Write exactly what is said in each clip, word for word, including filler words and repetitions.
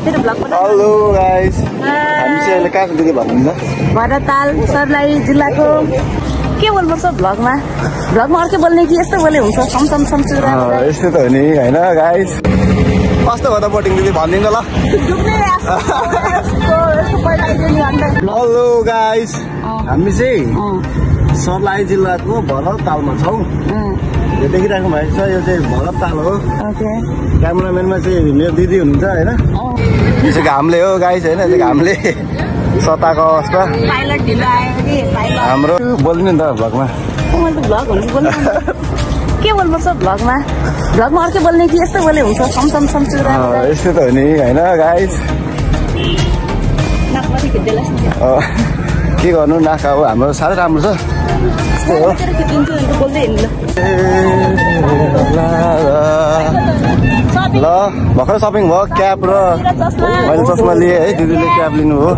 Hello guys, हामी चाहिँ अहिले कहाँ दिदी भन्नुहुन्छ? भरताल सर्लाही जिल्लाको के बोल्नुपर्छ भ्लगमा? भ्लगमा अर्कै बोल्ने कि यस्तो बोले हुन्छ? समसम समसुरा यस्तो त हो नि हैन गाइस। कस्तो भयो त बोटिङ दिदी भनिदिनु ल। हेलो गाइस, हामी चाहिँ सर्लाही जिल्लाको भरतालमा छौँ। यो देखिरहेको भएको छ, यो चाहिँ भरताल हो। क्यामेराम्यानमा चाहिँ मेरो दिदी हुनुहुन्छ होइन। यो चाहिँ घामले हो गाइस होइन, यो चाहिँ घामले सताको अवस्था। हाम्रो बोल्नु नि त भ्लगमा। के बोल्नुपर्छ भ्लगमा? भ्लगमा अर्कै बोल्ने कि यस्तो बोले हुन्छ? समसम समसुरा यस्तो त हो नि होइन गाइस। के गर्नु, नाका हो हाम्रो साह्रै राम्रो छ। ल भर्खर सपिङ भयो, क्याप र मैले चस्मा लिएँ है, दिदीले क्याप लिनु हो।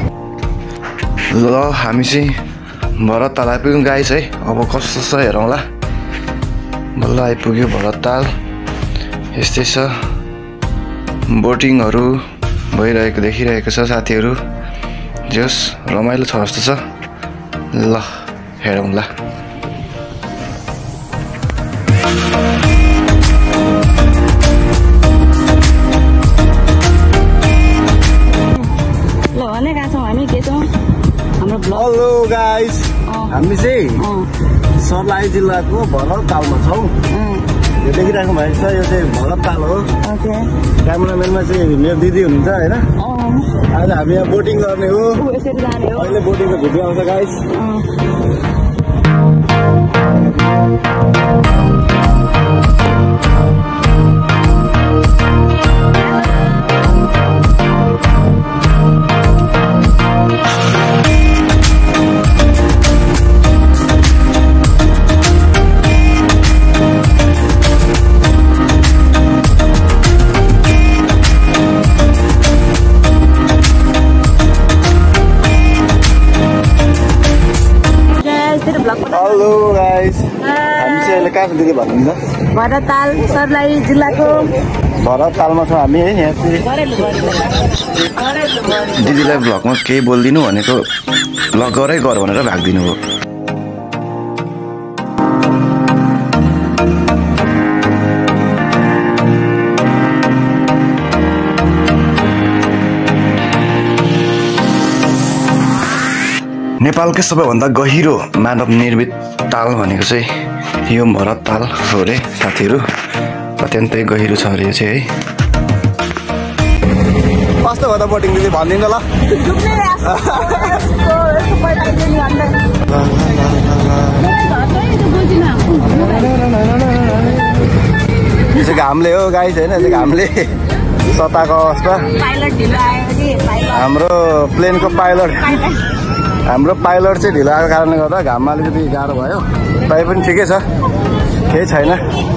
ल हामी चाहिँ भरताल आइपुग्यौँ गाइस है। अब कस्तो छ हेरौँला। बल्ल आइपुग्यो भरताल। यस्तै छ, बोटिङहरू भइरहेको देखिरहेको छ साथीहरू। जस रमाइलो छ जस्तो छ। ल हेरौँला। हेलो गाइस, हामी चाहिँ सर्लाही जिल्लाको भरतालमा छौँ। यो देखिरहेको भएको छ, यो चाहिँ भरताल हो। क्यामेराम्यानमा चाहिँ मेरो दिदी हुनुहुन्छ होइन। आज हामी यहाँ बोटिङ गर्ने हो। अहिले बोटिङको भिडियो आउँछ गाइस। हेलो गाइस, हामी चाहिँ अहिले कहाँ दिदी भन्नुहुन्छ? भरताल सर्लाही जिल्लाको भरतालमा छौँ हामी है। यहाँ दिदीलाई भ्लगमा केही बोलिदिनु भनेको, भ्लग गरै गर भनेर भागिदिनु हो। नेपालकै सबैभन्दा गहिरो मानव निर्मित ताल भनेको चाहिँ यो भरताल हो रे साथीहरू। अत्यन्तै गहिरो छ अरे यो चाहिँ है। कस्तो भयो त बोटिङ दिदी भनिदिनु ल। यो चाहिँ घामले हो गाइस होइन, यो चाहिँ घामले सताको अवस्था। हाम्रो प्लेनको पाइलट हाम्रो पाइलट चाहिँ ढिलो आएको कारणले गर्दा घाममा अलिकति गाह्रो भयो। तै पनि ठिकै छ, केही छैन।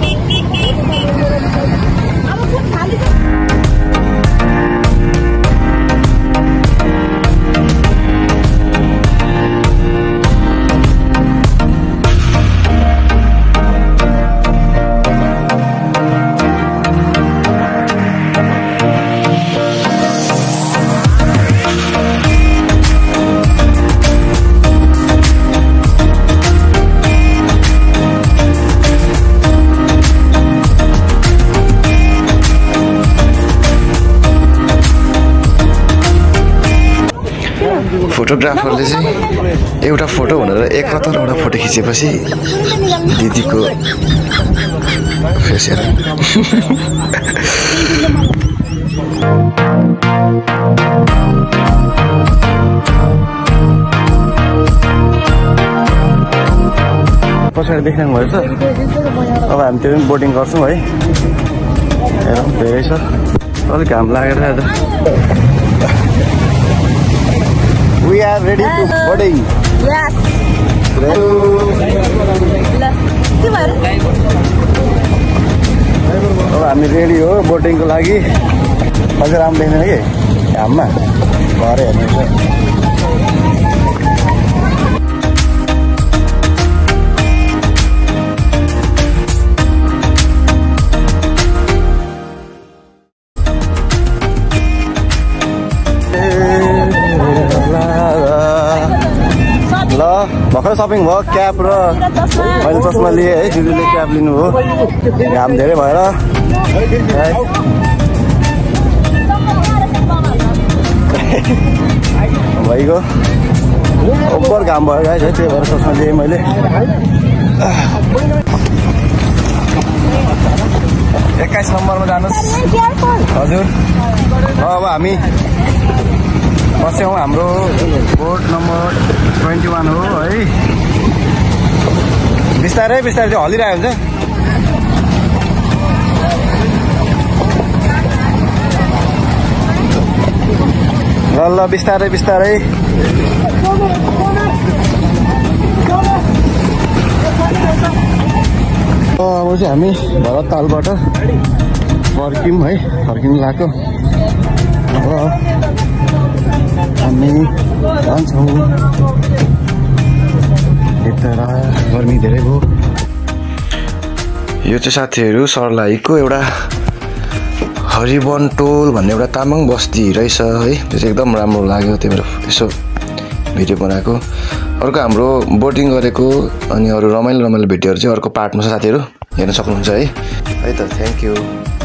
फोटोग्राफरले चाहिँ एउटा फोटो भनेर एकहत्तरवटा फोटो खिचेपछि दिदीको फेस हेर। पछाडि देख्नु भएको छ। अब हामी त्यो पनि बोटिङ गर्छौँ है। हेरौँ धेरै छ, अलिक घाम लागेर आज। We are ready to boarding. Yes. अब हामी रेडी हो बोटिङको लागि। अझै राम्रो देख्दैन कि घाममा भरे हेर्नु। भर्खर सपिङ भयो क्याप र मैले चस्मा लिएँ है दिदीले क्याप लिनु हो घाम धेरै भएर भइगयो ओभर घाम भयो गाइस है त्यही भएर चस्मा लिएँ मैले एक्काइस नम्बरमा जानुहोस् हजुर अब हामी बस्यौँ हाम्रो बोर्ड नम्बर ट्वेन्टी वान हो है बिस्तारै बिस्तारै चाहिँ हलिरहेको हुन्छ ल ल बिस्तारै बिस्तारै अब चाहिँ हामी भरत तालबाट फर्क्यौँ है फर्किनु लाग्यो अब हामी जान्छौँ यता गर्मी धेरै भयो यो चाहिँ साथीहरू सर्लाहीको एउटा हरिवन टोल भन्ने एउटा तामाङ बस्ती रहेछ है त्यो चाहिँ एकदम राम्रो लाग्यो त्यही भएर यसो भिडियो बनाएको अर्को हाम्रो बोटिङ गरेको अनि अरू रमाइलो रमाइलो भिडियोहरू चाहिँ अर्को पार्टमा छ साथीहरू हेर्न सक्नुहुन्छ है है त थ्याङ्क यू